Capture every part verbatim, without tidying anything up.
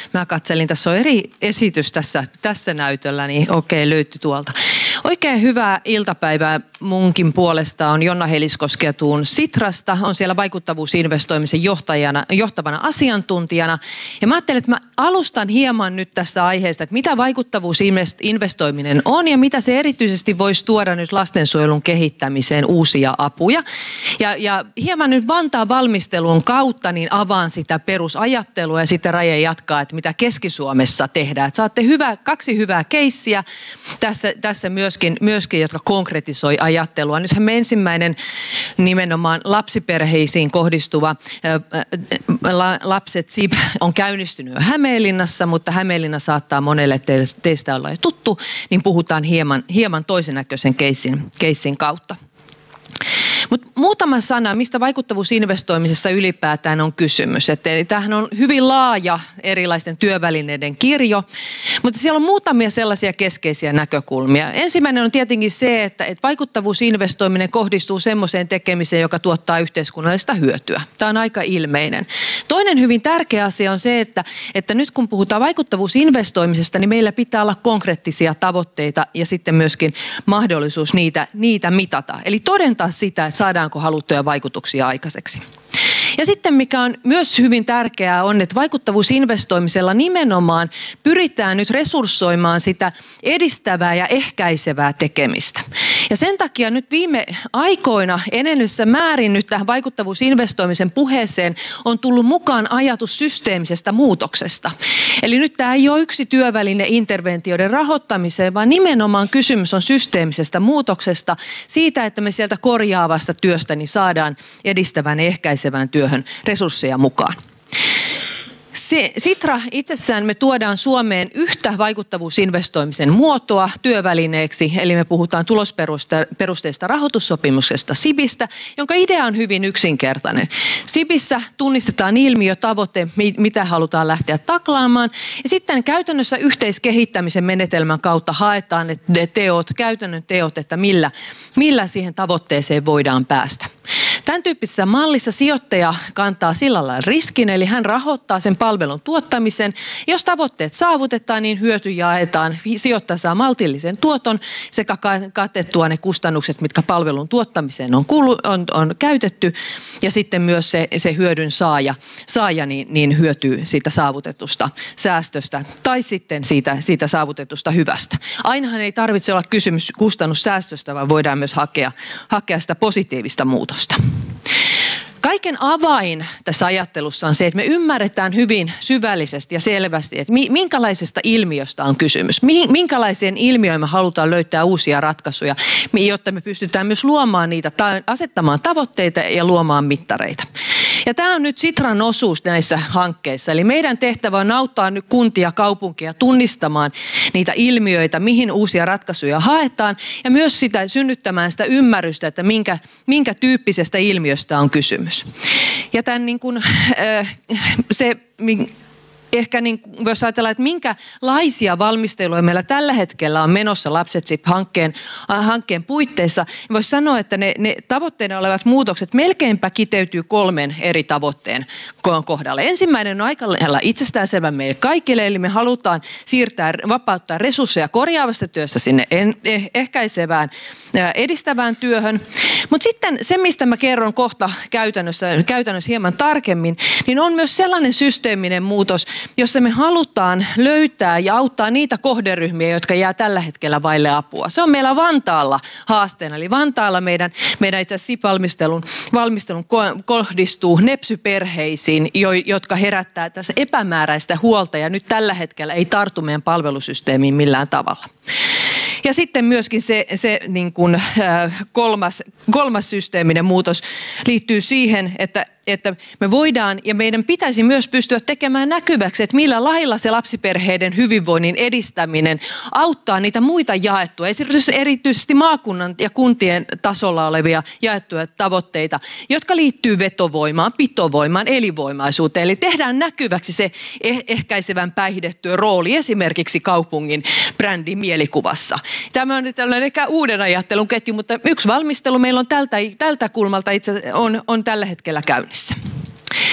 Mä katselin, tässä on eri esitys tässä, tässä näytöllä, niin okei, löytyi tuolta. Oikein hyvää iltapäivää munkin puolesta on Jonna Heliskoski ja tuun Sitrasta. On siellä vaikuttavuusinvestoimisen johtajana, johtavana asiantuntijana. Ja mä ajattelin, että mä alustan hieman nyt tästä aiheesta, että mitä vaikuttavuusinvestoiminen on ja mitä se erityisesti voisi tuoda nyt lastensuojelun kehittämiseen uusia apuja. Ja, ja hieman nyt Vantaan valmistelun kautta niin avaan sitä perusajattelua ja sitten Raje jatkaa, että mitä Keski-Suomessa tehdään. Että saatte hyvä, kaksi hyvää keissiä tässä, tässä myöskin, myöskin, jotka konkretisoi ajattelua. Nythän me ensimmäinen nimenomaan lapsiperheisiin kohdistuva ä, Lapset S I B on käynnistynyt jo Hämeenlinnassa, mutta Hämeenlinna saattaa monelle teistä olla jo tuttu, niin puhutaan hieman, hieman toisen näköisen keissin, keissin kautta. Mutta muutama sana, mistä vaikuttavuusinvestoimisessa ylipäätään on kysymys. Että tämähän on hyvin laaja erilaisten työvälineiden kirjo, mutta siellä on muutamia sellaisia keskeisiä näkökulmia. Ensimmäinen on tietenkin se, että, että vaikuttavuusinvestoiminen kohdistuu semmoiseen tekemiseen, joka tuottaa yhteiskunnallista hyötyä. Tämä on aika ilmeinen. Toinen hyvin tärkeä asia on se, että, että nyt kun puhutaan vaikuttavuusinvestoimisesta, niin meillä pitää olla konkreettisia tavoitteita ja sitten myöskin mahdollisuus niitä, niitä mitata. Eli todentaa sitä, että saadaanko haluttuja vaikutuksia aikaiseksi. Ja sitten mikä on myös hyvin tärkeää on, että vaikuttavuusinvestoimisella nimenomaan pyritään nyt resurssoimaan sitä edistävää ja ehkäisevää tekemistä. Ja sen takia nyt viime aikoina enenevässä määrin nyt tähän vaikuttavuusinvestoimisen puheeseen on tullut mukaan ajatus systeemisestä muutoksesta. Eli nyt tämä ei ole yksi työväline interventioiden rahoittamiseen, vaan nimenomaan kysymys on systeemisestä muutoksesta, siitä, että me sieltä korjaavasta työstä niin saadaan edistävän ja ehkäisevän työhön resursseja mukaan. Sitra itsessään me tuodaan Suomeen yhtä vaikuttavuusinvestoimisen muotoa työvälineeksi, eli me puhutaan tulosperusteista rahoitussopimuksesta S I Bistä, jonka idea on hyvin yksinkertainen. S I Bissä tunnistetaan ilmiö, tavoite, mitä halutaan lähteä taklaamaan, ja sitten käytännössä yhteiskehittämisen menetelmän kautta haetaan ne teot, käytännön teot, että millä, millä siihen tavoitteeseen voidaan päästä. Tämän tyyppisessä mallissa sijoittaja kantaa sillä lailla riskin, eli hän rahoittaa sen palvelun tuottamisen. Jos tavoitteet saavutetaan, niin hyöty jaetaan. Sijoittaja saa maltillisen tuoton sekä katettua ne kustannukset, mitkä palvelun tuottamiseen on, kulu, on, on käytetty. Ja sitten myös se, se hyödyn saaja, saaja niin, niin hyötyy siitä saavutetusta säästöstä tai sitten siitä, siitä saavutetusta hyvästä. Ainahan ei tarvitse olla kysymys kustannussäästöstä, vaan voidaan myös hakea, hakea sitä positiivista muutosta. Kaiken avain tässä ajattelussa on se, että me ymmärretään hyvin syvällisesti ja selvästi, että minkälaisesta ilmiöstä on kysymys. Minkälaiseen ilmiöön me halutaan löytää uusia ratkaisuja, jotta me pystytään myös luomaan niitä, asettamaan tavoitteita ja luomaan mittareita. Ja tämä on nyt Sitran osuus näissä hankkeissa. Eli meidän tehtävä on auttaa nyt kuntia, kaupunkia tunnistamaan niitä ilmiöitä, mihin uusia ratkaisuja haetaan ja myös sitä synnyttämään sitä ymmärrystä, että minkä, minkä tyyppisestä ilmiöstä on kysymys. Ja tämän niin kuin, se... Ehkä niin, jos ajatellaan, että minkälaisia valmisteluja meillä tällä hetkellä on menossa Lapset S I B-hankkeen hankkeen puitteissa, niin voisi sanoa, että ne, ne tavoitteena olevat muutokset melkeinpä kiteytyy kolmen eri tavoitteen kohdalle. Ensimmäinen on aika lailla itsestäänselvä meille kaikille, eli me halutaan siirtää, vapauttaa resursseja korjaavasta työstä sinne ehkäisevään, edistävään työhön. Mutta sitten se, mistä mä kerron kohta käytännössä, käytännössä hieman tarkemmin, niin on myös sellainen systeeminen muutos, jossa me halutaan löytää ja auttaa niitä kohderyhmiä, jotka jää tällä hetkellä vaille apua. Se on meillä Vantaalla haasteena. Eli Vantaalla meidän, meidän itse asiassa S I P-valmistelun valmistelun kohdistuu nepsyperheisiin, jotka herättää tässä epämääräistä huolta ja nyt tällä hetkellä ei tartu meidän palvelusysteemiin millään tavalla. Ja sitten myöskin se, se niin kuin, äh, kolmas, kolmas systeeminen muutos liittyy siihen, että että me voidaan ja meidän pitäisi myös pystyä tekemään näkyväksi, että millä lailla se lapsiperheiden hyvinvoinnin edistäminen auttaa niitä muita jaettuja, erityisesti maakunnan ja kuntien tasolla olevia jaettuja tavoitteita, jotka liittyy vetovoimaan, pitovoimaan, elinvoimaisuuteen. Eli tehdään näkyväksi se ehkäisevän päihdetyön rooli esimerkiksi kaupungin brändin mielikuvassa. Tämä on tällainen ehkä uuden ajattelun ketju, mutta yksi valmistelu meillä on tältä, tältä kulmalta itse on, on tällä hetkellä käynnissä.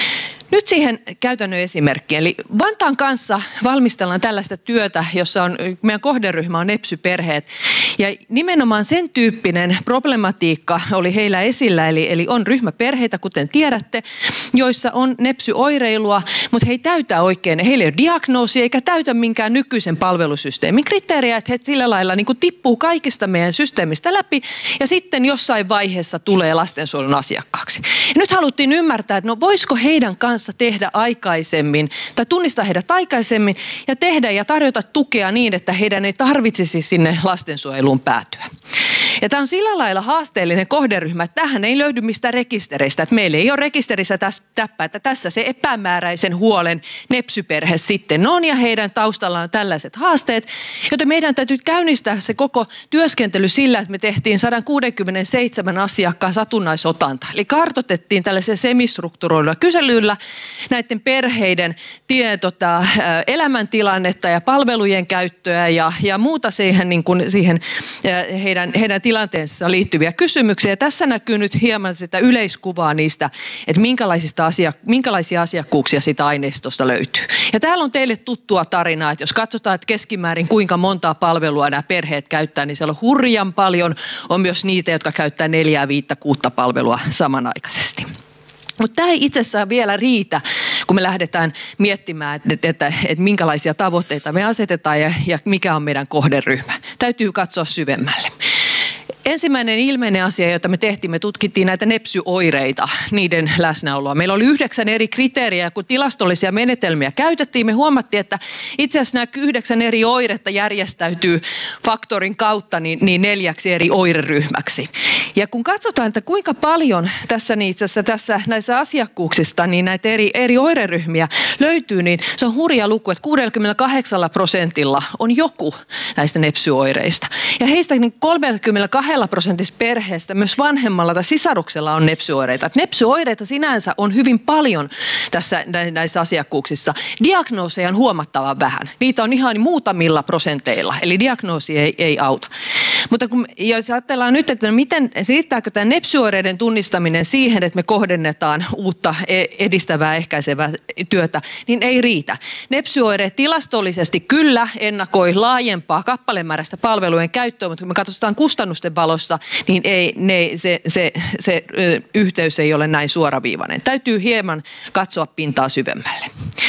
Nyt siihen käytännön esimerkkiin. Eli Vantaan kanssa valmistellaan tällaista työtä, jossa on, meidän kohderyhmä on nepsyperheet. Ja nimenomaan sen tyyppinen problematiikka oli heillä esillä, eli, eli on ryhmäperheitä, kuten tiedätte, joissa on nepsyoireilua, mutta he ei täytä oikein, heillä ei ole diagnoosia eikä täytä minkään nykyisen palvelusysteemin kriteeriä, että he sillä lailla niin kuin tippuu kaikista meidän systeemistä läpi ja sitten jossain vaiheessa tulee lastensuojelun asiakkaaksi. Ja nyt haluttiin ymmärtää, että no voisiko heidän kanssa tehdä aikaisemmin tai tunnistaa heidät aikaisemmin ja tehdä ja tarjota tukea niin, että heidän ei tarvitsisi sinne lastensuojeluun päätyä. Ja tämä on sillä lailla haasteellinen kohderyhmä, että tähän ei löydy mistään rekistereistä. Että meillä ei ole rekisterissä täppää, että tässä se epämääräisen huolen nepsyperhe sitten on ja heidän taustallaan on tällaiset haasteet. Joten meidän täytyy käynnistää se koko työskentely sillä, että me tehtiin sata kuusikymmentäseitsemän asiakkaan satunnaisotanta. Eli kartoitettiin tällaisella semistrukturoidulla kyselyllä näiden perheiden tie, tota, elämäntilannetta ja palvelujen käyttöä ja, ja muuta siihen, niin kuin siihen heidän, heidän tilanteensa liittyviä kysymyksiä. Ja tässä näkyy nyt hieman sitä yleiskuvaa niistä, että minkälaisista asia, minkälaisia asiakkuuksia siitä aineistosta löytyy. Ja täällä on teille tuttua tarinaa, että jos katsotaan, että keskimäärin kuinka montaa palvelua nämä perheet käyttää, niin siellä on hurjan paljon. On myös niitä, jotka käyttää neljää, viittä, kuutta palvelua samanaikaisesti. Mutta tämä ei itsessään vielä riitä, kun me lähdetään miettimään, että, että, että, että minkälaisia tavoitteita me asetetaan ja, ja mikä on meidän kohderyhmä. Täytyy katsoa syvemmälle. Ensimmäinen ilmeinen asia, jota me tehtiin, me tutkittiin näitä nepsyoireita, niiden läsnäoloa. Meillä oli yhdeksän eri kriteeriä, ja kun tilastollisia menetelmiä käytettiin, me huomattiin, että itse asiassa nämä yhdeksän eri oiretta järjestäytyy faktorin kautta niin, niin neljäksi eri oireryhmäksi. Ja kun katsotaan, että kuinka paljon tässä, niin itse asiassa tässä näissä asiakkuuksista niin näitä eri, eri oireryhmiä löytyy, niin se on hurja luku, että kuusikymmentäkahdeksan prosentilla on joku näistä nepsyoireista. Ja heistä niin kolmekymmentäkaksi prosentissa perheestä myös vanhemmalla tai sisaruksella on nepsyoireita. Nepsyoireita sinänsä on hyvin paljon tässä näissä asiakkuuksissa. Diagnooseja on huomattavan vähän. Niitä on ihan muutamilla prosenteilla, eli diagnoosi ei, ei auta. Mutta kun, jos ajatellaan nyt, että miten, riittääkö tämä nepsyoireiden tunnistaminen siihen, että me kohdennetaan uutta edistävää ehkäisevää työtä, niin ei riitä. Nepsyoireet tilastollisesti kyllä ennakoi laajempaa kappalemääräistä palvelujen käyttöä, mutta kun me katsotaan kustannusten valossa, niin ei, ne, se, se, se ö, yhteys ei ole näin suoraviivainen. Täytyy hieman katsoa pintaa syvemmälle.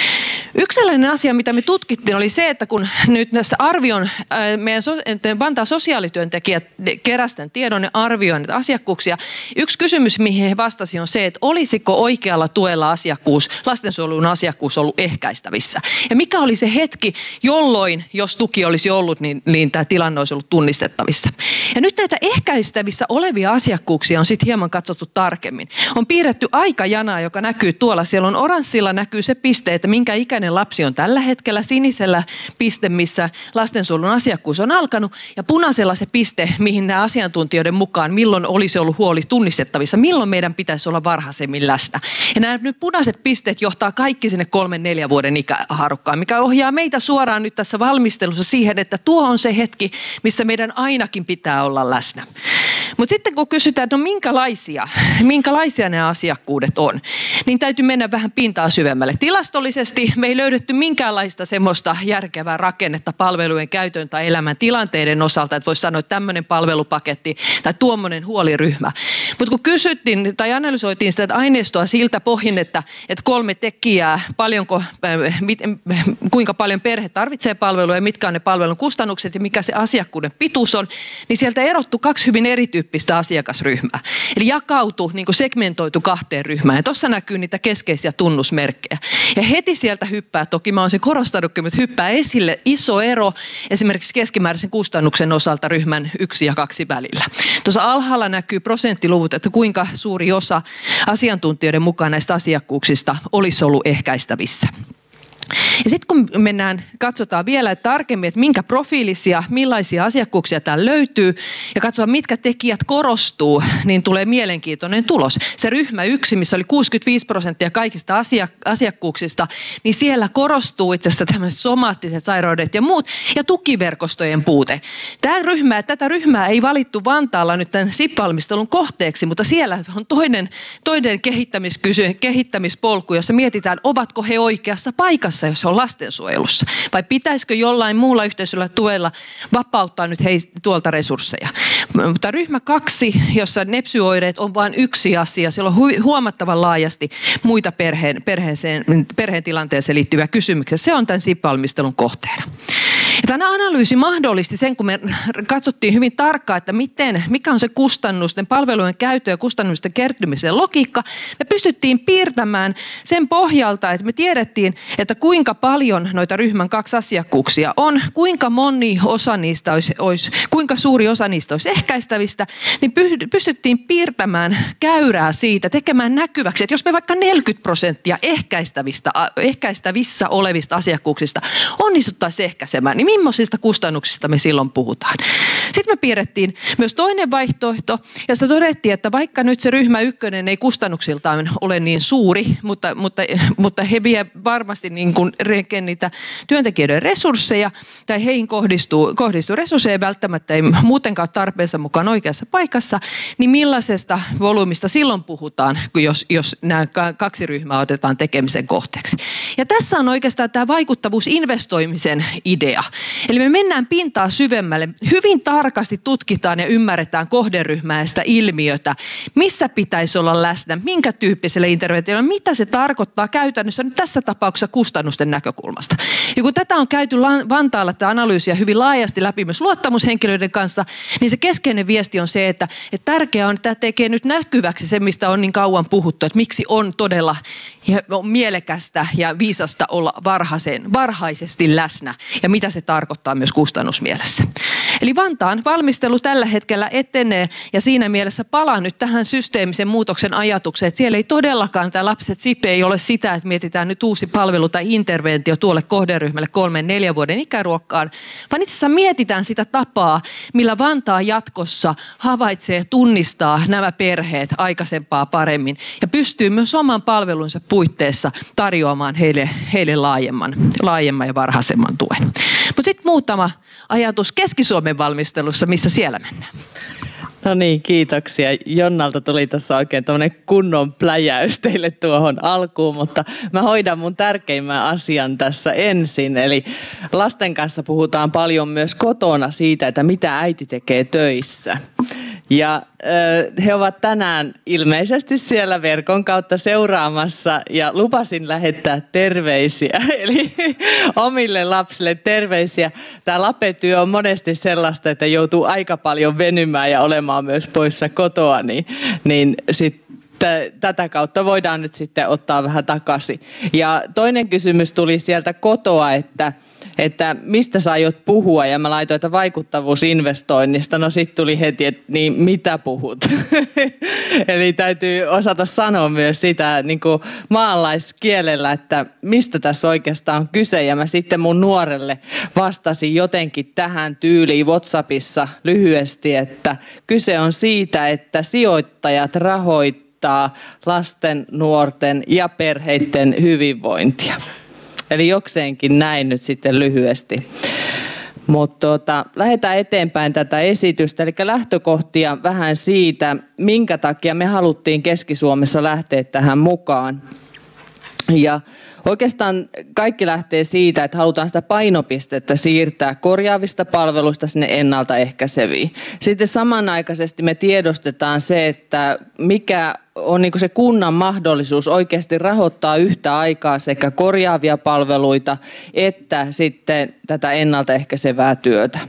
Yksi sellainen asia, mitä me tutkittiin, oli se, että kun nyt näissä arvion, meidän Vantaan sosiaalityöntekijät kerästen tiedon ja arvioivat asiakkuuksia, yksi kysymys, mihin he vastasivat, on se, että olisiko oikealla tuella asiakkuus, lastensuojelun asiakkuus ollut ehkäistävissä. Ja mikä oli se hetki, jolloin, jos tuki olisi ollut, niin, niin tämä tilanne olisi ollut tunnistettavissa. Ja nyt näitä ehkäistävissä olevia asiakkuuksia on sitten hieman katsottu tarkemmin. On piirretty aikajana, joka näkyy tuolla. Siellä on oranssilla näkyy se piste, että minkä ikäinen lapsi on tällä hetkellä, sinisellä piste, missä lastensuojelun asiakkuus on alkanut, ja punaisella se piste, mihin nämä asiantuntijoiden mukaan, milloin olisi ollut huoli tunnistettavissa, milloin meidän pitäisi olla varhaisemmin läsnä. Ja nämä nyt punaiset pisteet johtaa kaikki sinne kolmen, neljän vuoden ikäharukkaan, mikä ohjaa meitä suoraan nyt tässä valmistelussa siihen, että tuo on se hetki, missä meidän ainakin pitää olla läsnä. Mutta sitten kun kysytään, että no minkälaisia, minkälaisia nämä asiakkuudet on, niin täytyy mennä vähän pintaa syvemmälle. Tilastollisesti me ei löydetty minkäänlaista semmoista järkevää rakennetta palvelujen käytön tai elämäntilanteiden osalta, että voisi sanoa, että tämmöinen palvelupaketti tai tuommoinen huoliryhmä. Mutta kun kysyttiin tai analysoitiin sitä aineistoa siltä pohjin, että, että kolme tekijää, paljonko, äh, mit, äh, kuinka paljon perhe tarvitsee palvelua ja mitkä on ne palvelun kustannukset ja mikä se asiakkuuden pituus on, niin sieltä erottu kaksi hyvin erityyppistä asiakasryhmää. Eli jakautui, niin kuin segmentoitu kahteen ryhmään. Ja tuossa näkyy niitä keskeisiä tunnusmerkkejä. Ja heti sieltä hyppää, toki mä oon sen korostanutkin, mutta hyppää esille iso ero esimerkiksi keskimääräisen kustannuksen osalta ryhmän yksi ja kaksi välillä. Tuossa alhaalla näkyy prosenttiluvut, että kuinka suuri osa asiantuntijoiden mukaan näistä asiakkuuksista olisi ollut ehkäistävissä. Ja sitten kun mennään, katsotaan vielä tarkemmin, että minkä profiilisia, millaisia asiakkuuksia täällä löytyy ja katsotaan, mitkä tekijät korostuu, niin tulee mielenkiintoinen tulos. Se ryhmä yksi, missä oli kuusikymmentäviisi prosenttia kaikista asiakkuuksista, niin siellä korostuu itse asiassa tämmöiset somaattiset sairaudet ja muut ja tukiverkostojen puute. Tämä ryhmä, tätä ryhmää ei valittu Vantaalla nyt tämän S I P-valmistelun kohteeksi, mutta siellä on toinen, toinen kehittämispolku, jossa mietitään, ovatko he oikeassa paikassa, jos he on lastensuojelussa. Vai pitäisikö jollain muulla yhteisöllä tuella vapauttaa nyt heistä tuolta resursseja. Mutta ryhmä kaksi, jossa nepsyoireet on vain yksi asia, siellä on huomattavan laajasti muita perheen, perheeseen, perheen tilanteeseen liittyviä kysymyksiä. Se on tämän S I P-valmistelun kohteena. Ja tämä analyysi mahdollisti sen, kun me katsottiin hyvin tarkkaan, että miten, mikä on se kustannusten, palvelujen käyttö ja kustannusten kertymisen logiikka. Me pystyttiin piirtämään sen pohjalta, että me tiedettiin, että kuinka paljon noita ryhmän kaksi asiakkuuksia on, kuinka moni osa niistä olisi, olisi kuinka suuri osa niistä olisi ehkäistävistä, niin pystyttiin piirtämään käyrää siitä, tekemään näkyväksi, että jos me vaikka neljäkymmentä prosenttia ehkäistävistä, ehkäistävissä olevista asiakkuuksista onnistuttaisiin ehkäisemään, niin millaisista kustannuksista me silloin puhutaan. Sitten me piirrettiin myös toinen vaihtoehto, ja sitä todettiin, että vaikka nyt se ryhmä ykkönen ei kustannuksiltaan ole niin suuri, mutta, mutta, mutta he vie varmasti niin kuin niitä työntekijöiden resursseja, tai heihin kohdistuu, kohdistuu resursseja, välttämättä ei muutenkaan tarpeensa mukaan oikeassa paikassa, niin millaisesta volyymista silloin puhutaan, jos, jos nämä kaksi ryhmää otetaan tekemisen kohteeksi. Ja tässä on oikeastaan tämä vaikuttavuusinvestoimisen idea. Eli me mennään pintaa syvemmälle, hyvin tarkasti tutkitaan ja ymmärretään kohderyhmää ja sitä ilmiötä, missä pitäisi olla läsnä, minkä tyyppiselle interventiolle, mitä se tarkoittaa käytännössä nyt tässä tapauksessa kustannusten näkökulmasta. Ja kun tätä on käyty Vantaalla tätä analyysiä hyvin laajasti läpi myös luottamushenkilöiden kanssa, niin se keskeinen viesti on se, että, että tärkeää on, että tämä tekee nyt näkyväksi se, mistä on niin kauan puhuttu, että miksi on todella ja on mielekästä ja viisasta olla varhaisen, varhaisesti läsnä ja mitä se tarkoittaa myös kustannusmielessä. Eli Vantaan valmistelu tällä hetkellä etenee ja siinä mielessä palaan nyt tähän systeemisen muutoksen ajatukseen, että siellä ei todellakaan tämä lapset S I P ei ole sitä, että mietitään nyt uusi palvelu tai interventio tuolle kohderyhmälle kolmen neljän vuoden ikäruokkaan, vaan itse asiassa mietitään sitä tapaa, millä Vantaa jatkossa havaitsee, tunnistaa nämä perheet aikaisempaa paremmin ja pystyy myös oman palvelunsa puitteissa tarjoamaan heille, heille laajemman, laajemman ja varhaisemman tuen. Mutta sitten muutama ajatus Keski-Suomen valmistelussa, missä siellä mennään. No niin, kiitoksia. Jonnalta tuli tuossa oikein tämmöinen kunnon pläjäys teille tuohon alkuun, mutta mä hoidan mun tärkeimmän asian tässä ensin. Eli lasten kanssa puhutaan paljon myös kotona siitä, että mitä äiti tekee töissä. Ja äh, he ovat tänään ilmeisesti siellä verkon kautta seuraamassa ja lupasin lähettää terveisiä, eli omille lapsille terveisiä. Tämä lapetyö on monesti sellaista, että joutuu aika paljon venymään ja olemaan myös poissa kotoa, niin, niin sitten tätä kautta voidaan nyt sitten ottaa vähän takaisin. Ja toinen kysymys tuli sieltä kotoa, että että mistä sä aiot puhua, ja mä laitoin, että vaikuttavuusinvestoinnista. No sit tuli heti, että niin mitä puhut? Eli täytyy osata sanoa myös sitä niin kuin maalaiskielellä, että mistä tässä oikeastaan on kyse. Ja mä sitten mun nuorelle vastasin jotenkin tähän tyyliin WhatsAppissa lyhyesti, että kyse on siitä, että sijoittajat rahoittaa lasten, nuorten ja perheiden hyvinvointia. Eli jokseenkin näin nyt sitten lyhyesti. Mutta tuota, lähdetään eteenpäin tätä esitystä. Eli lähtökohtia vähän siitä, minkä takia me haluttiin Keski-Suomessa lähteä tähän mukaan. Ja oikeastaan kaikki lähtee siitä, että halutaan sitä painopistettä siirtää korjaavista palveluista sinne ennaltaehkäiseviin. Sitten samanaikaisesti me tiedostetaan se, että mikä on niin kuin se kunnan mahdollisuus oikeasti rahoittaa yhtä aikaa sekä korjaavia palveluita että sitten tätä ennaltaehkäisevää työtä.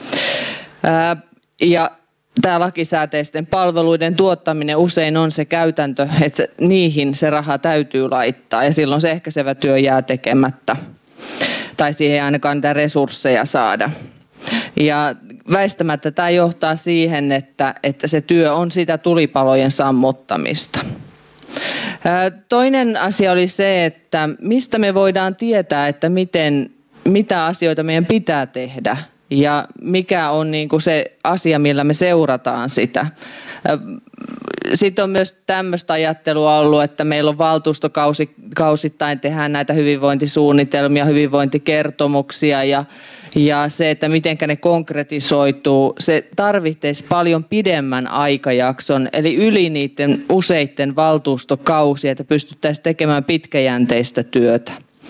Ää, ja tämä lakisääteisten palveluiden tuottaminen usein on se käytäntö, että niihin se raha täytyy laittaa ja silloin se ehkäisevä työ jää tekemättä. Tai siihen ei ainakaan niitä resursseja saada. Ja väistämättä tämä johtaa siihen, että, että se työ on sitä tulipalojen sammuttamista. Toinen asia oli se, että mistä me voidaan tietää, että miten, mitä asioita meidän pitää tehdä ja mikä on niin kuin se asia, millä me seurataan sitä. Sitten on myös tämmöistä ajattelua ollut, että meillä on valtuustokausittain tehdään näitä hyvinvointisuunnitelmia, hyvinvointikertomuksia ja, ja se, että miten ne konkretisoituu, se tarvitsisi paljon pidemmän aikajakson, eli yli niiden useiden valtuustokausia, että pystyttäisiin tekemään pitkäjänteistä työtä.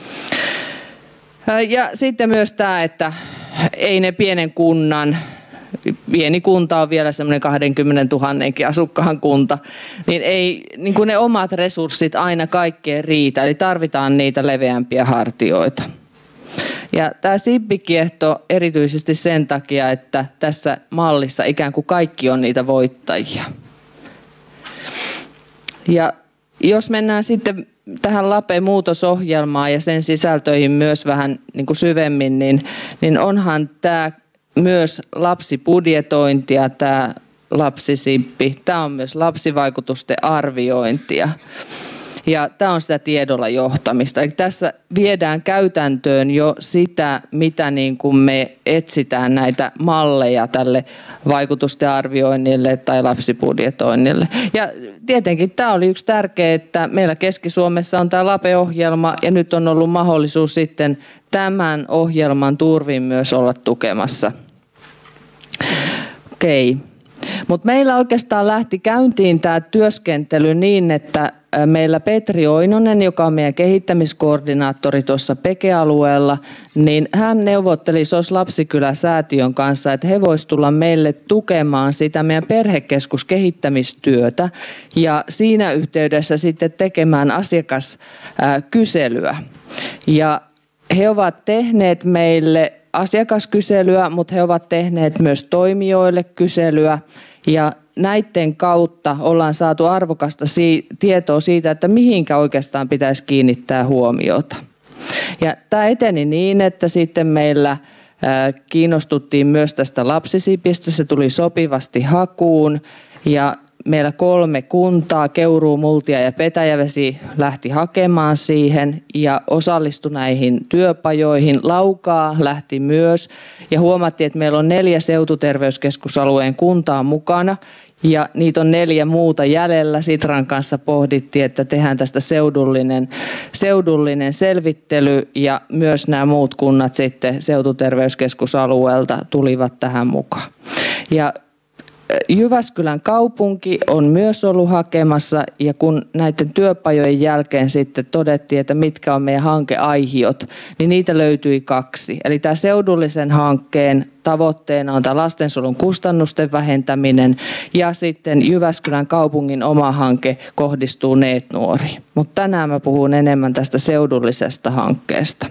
Ja sitten myös tämä, että ei ne pienen kunnan, pieni kunta on vielä semmoinen kaksikymmentätuhatta asukkaan kunta, niin ei niin kuin ne omat resurssit aina kaikkeen riitä, eli tarvitaan niitä leveämpiä hartioita. Ja tämä Sibbi-kiehto erityisesti sen takia, että tässä mallissa ikään kuin kaikki on niitä voittajia. Ja jos mennään sitten tähän LAPE-muutosohjelmaan ja sen sisältöihin myös vähän niin kuin syvemmin, niin, niin onhan tämä myös lapsibudjetointia, tämä lapsisibbi. Tämä on myös lapsivaikutusten arviointia. Ja tämä on sitä tiedolla johtamista. Eli tässä viedään käytäntöön jo sitä, mitä niin kuin me etsitään näitä malleja tälle vaikutusten arvioinnille tai lapsibudjetoinnille. Ja tietenkin tämä oli yksi tärkeä, että meillä Keski-Suomessa on tämä LAPE-ohjelma ja nyt on ollut mahdollisuus sitten tämän ohjelman turvin myös olla tukemassa. Okei. Mutta meillä oikeastaan lähti käyntiin tämä työskentely niin, että meillä Petri Oinonen, joka on meidän kehittämiskoordinaattori tuossa Peke-alueella, niin hän neuvotteli S O S Lapsikylä-säätiön kanssa, että he voisivat tulla meille tukemaan sitä meidän perhekeskuskehittämistyötä ja siinä yhteydessä sitten tekemään asiakaskyselyä. Ja he ovat tehneet meille asiakaskyselyä, mutta he ovat tehneet myös toimijoille kyselyä ja näiden kautta ollaan saatu arvokasta tietoa siitä, että mihinkä oikeastaan pitäisi kiinnittää huomiota. Ja tämä eteni niin, että sitten meillä kiinnostuttiin myös tästä lapsisibistä, se tuli sopivasti hakuun ja meillä kolme kuntaa, Keuruu, Multia ja Petäjävesi, lähti hakemaan siihen ja osallistui näihin työpajoihin. Laukaa lähti myös ja huomattiin, että meillä on neljä seututerveyskeskusalueen kuntaa mukana ja niitä on neljä muuta jäljellä. Sitran kanssa pohdittiin, että tehdään tästä seudullinen, seudullinen selvittely ja myös nämä muut kunnat sitten seututerveyskeskusalueelta tulivat tähän mukaan. Ja Jyväskylän kaupunki on myös ollut hakemassa ja kun näiden työpajojen jälkeen sitten todettiin, että mitkä on meidän hankeaihiot, niin niitä löytyi kaksi. Eli tämä seudullisen hankkeen tavoitteena on tämä lastensuojelun kustannusten vähentäminen ja sitten Jyväskylän kaupungin oma hanke kohdistuu NEET-nuoriin. Mutta tänään mä puhun enemmän tästä seudullisesta hankkeesta.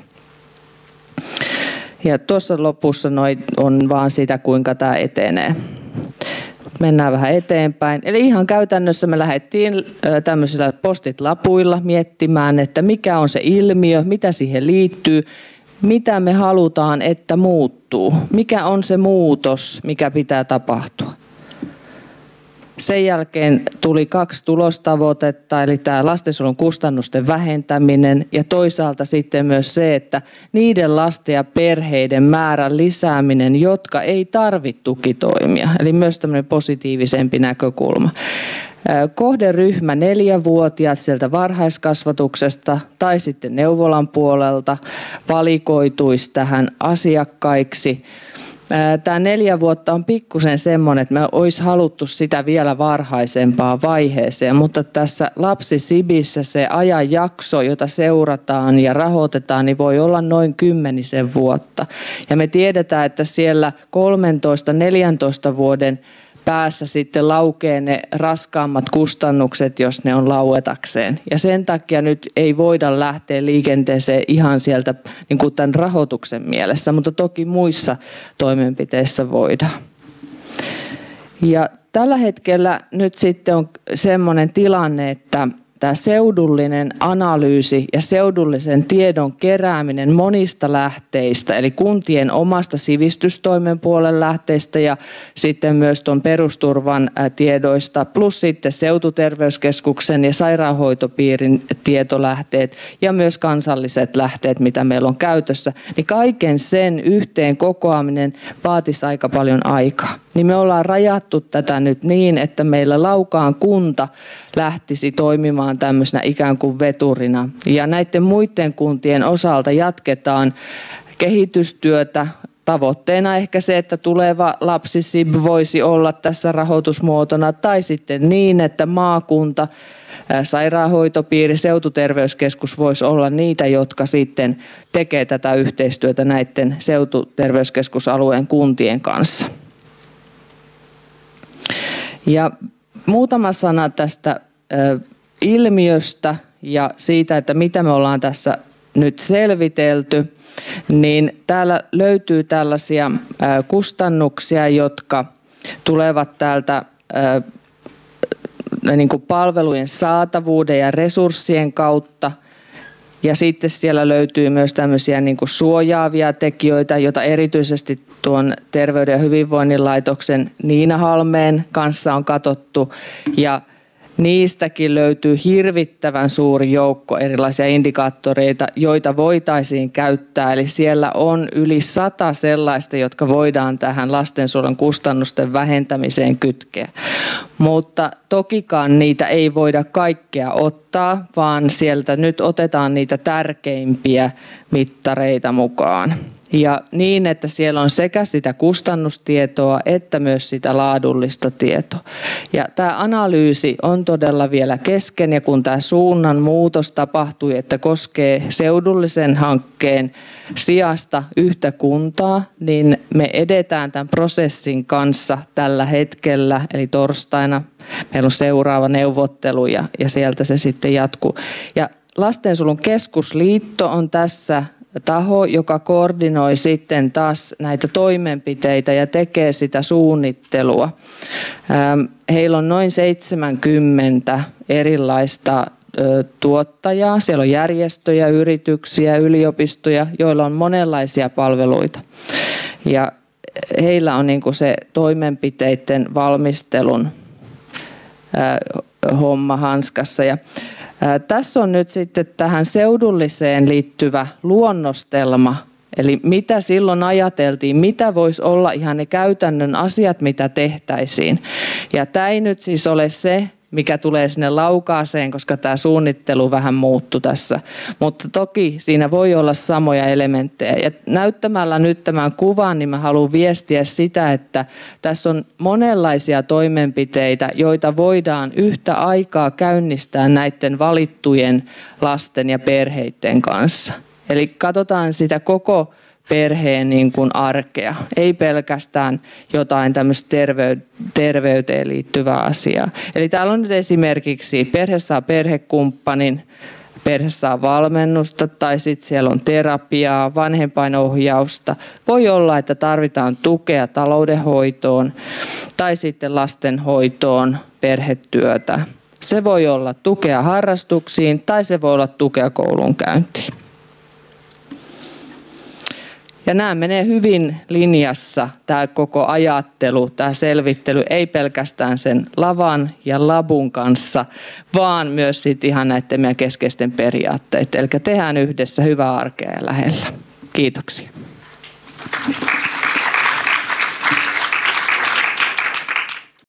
Ja tuossa lopussa noi on vaan sitä, kuinka tämä etenee. Mennään vähän eteenpäin. Eli ihan käytännössä me lähdettiin tämmöisillä postit-lapuilla miettimään, että mikä on se ilmiö, mitä siihen liittyy, mitä me halutaan, että muuttuu, mikä on se muutos, mikä pitää tapahtua. Sen jälkeen tuli kaksi tulostavoitetta, eli tämä lastensuojelun kustannusten vähentäminen ja toisaalta sitten myös se, että niiden lasten ja perheiden määrän lisääminen, jotka ei tarvitse tukitoimia, eli myös tämmöinen positiivisempi näkökulma. Kohderyhmä neljävuotiaat sieltä varhaiskasvatuksesta tai sitten neuvolan puolelta valikoituisi tähän asiakkaiksi. Tämä neljä vuotta on pikkusen semmoinen, että me olisi haluttu sitä vielä varhaisempaan vaiheeseen, mutta tässä lapsisibissä se ajanjakso, jota seurataan ja rahoitetaan, niin voi olla noin kymmenisen vuotta. Ja me tiedetään, että siellä kolmetoista neljätoista vuoden päässä sitten laukee ne raskaammat kustannukset, jos ne on lauetakseen. Ja sen takia nyt ei voida lähteä liikenteeseen ihan sieltä niin kuin tämän rahoituksen mielessä, mutta toki muissa toimenpiteissä voidaan. Ja tällä hetkellä nyt sitten on semmoinen tilanne, että tämä seudullinen analyysi ja seudullisen tiedon kerääminen monista lähteistä, eli kuntien omasta sivistystoimen puolen lähteistä ja sitten myös tuon perusturvan tiedoista, plus sitten seututerveyskeskuksen ja sairaanhoitopiirin tietolähteet ja myös kansalliset lähteet, mitä meillä on käytössä, niin kaiken sen yhteen kokoaminen vaatisi aika paljon aikaa. Niin me ollaan rajattu tätä nyt niin, että meillä Laukaan kunta lähtisi toimimaan tämmöisenä ikään kuin veturina. Ja näiden muiden kuntien osalta jatketaan kehitystyötä. Tavoitteena ehkä se, että tuleva lapsisib voisi olla tässä rahoitusmuotona, tai sitten niin, että maakunta, sairaanhoitopiiri, seututerveyskeskus voisi olla niitä, jotka sitten tekee tätä yhteistyötä näiden seututerveyskeskusalueen kuntien kanssa. Ja muutama sana tästä ö, ilmiöstä ja siitä, että mitä me ollaan tässä nyt selvitelty, niin täällä löytyy tällaisia ö, kustannuksia, jotka tulevat täältä ö, niin kuin palvelujen saatavuuden ja resurssien kautta. Ja sitten siellä löytyy myös tämmöisiä niin kuin suojaavia tekijöitä, joita erityisesti tuon Terveyden ja hyvinvoinnin laitoksen Niina Halmeen kanssa on katsottu. Ja niistäkin löytyy hirvittävän suuri joukko erilaisia indikaattoreita, joita voitaisiin käyttää. Eli siellä on yli sata sellaista, jotka voidaan tähän lastensuojelun kustannusten vähentämiseen kytkeä. Mutta tokikaan niitä ei voida kaikkea ottaa, vaan sieltä nyt otetaan niitä tärkeimpiä mittareita mukaan. Ja niin, että siellä on sekä sitä kustannustietoa että myös sitä laadullista tietoa. Ja tämä analyysi on todella vielä kesken, ja kun tämä suunnan muutos tapahtui, että koskee seudullisen hankkeen sijasta yhtä kuntaa, niin me edetään tämän prosessin kanssa tällä hetkellä, eli torstaina meillä on seuraava neuvottelu ja, ja sieltä se sitten jatkuu. Ja Lastensuojelun keskusliitto on tässä taho, joka koordinoi sitten taas näitä toimenpiteitä ja tekee sitä suunnittelua. Heillä on noin seitsemänkymmentä erilaista tuottajaa. Siellä on järjestöjä, yrityksiä, yliopistoja, joilla on monenlaisia palveluita. Ja heillä on niin kuin se toimenpiteiden valmistelun homma hanskassa. Ja tässä on nyt sitten tähän seudulliseen liittyvä luonnostelma, eli mitä silloin ajateltiin, mitä voisi olla ihan ne käytännön asiat, mitä tehtäisiin. Ja tämä ei nyt siis ole se, mikä tulee sinne Laukaaseen, koska tämä suunnittelu vähän muuttui tässä. Mutta toki siinä voi olla samoja elementtejä. Ja näyttämällä nyt tämän kuvan, niin mä haluan viestiä sitä, että tässä on monenlaisia toimenpiteitä, joita voidaan yhtä aikaa käynnistää näiden valittujen lasten ja perheiden kanssa. Eli katsotaan sitä koko perheen niin kuin arkea, ei pelkästään jotain tämmöistä terveyteen liittyvää asiaa. Eli täällä on nyt esimerkiksi perhe saa perhekumppanin, perhe saa valmennusta tai sitten siellä on terapiaa, vanhempainohjausta. Voi olla, että tarvitaan tukea taloudenhoitoon tai sitten lastenhoitoon, perhetyötä. Se voi olla tukea harrastuksiin tai se voi olla tukea koulunkäyntiin. Ja nämä menee hyvin linjassa, tämä koko ajattelu, tämä selvittely, ei pelkästään sen lavan ja labun kanssa, vaan myös sit ihan näiden meidän keskeisten periaatteiden. Eli tehdään yhdessä hyvää arkea ja lähellä. Kiitoksia.